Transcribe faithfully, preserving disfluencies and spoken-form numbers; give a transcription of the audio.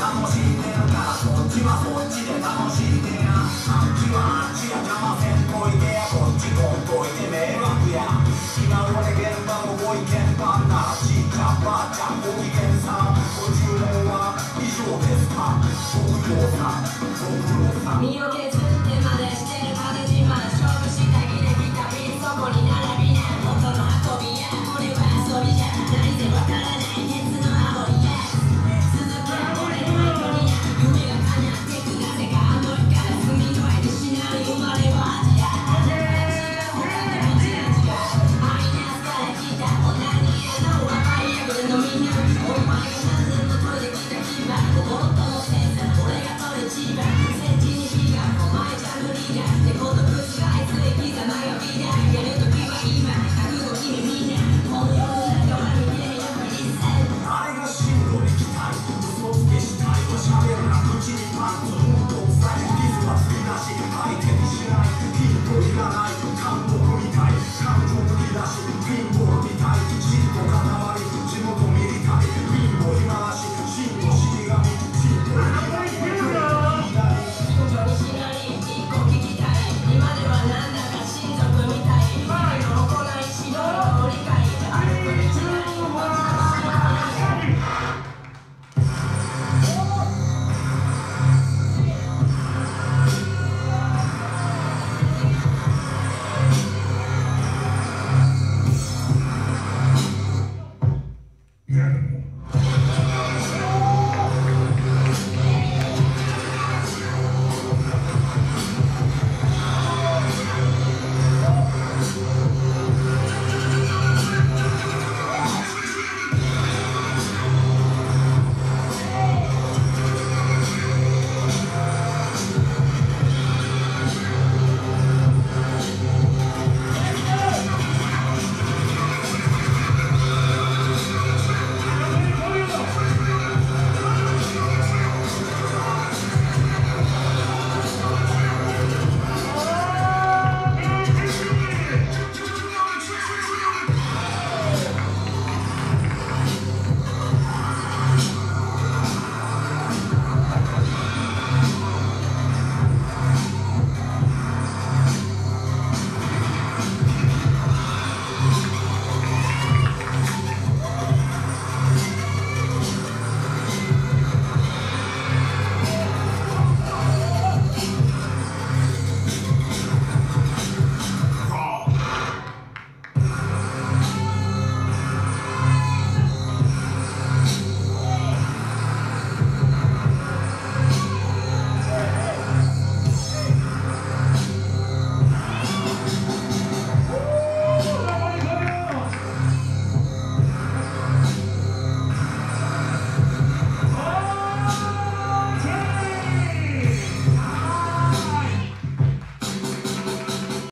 楽しんでるからそっちはそっちで楽しんでや。あっちはあっちや邪魔せんといてや。こっちこんといて迷惑や。今俺現場のご意見番ならちっちゃばあちゃんご機嫌さん。ご注文は以上ですか。ご苦労さんご苦労さん。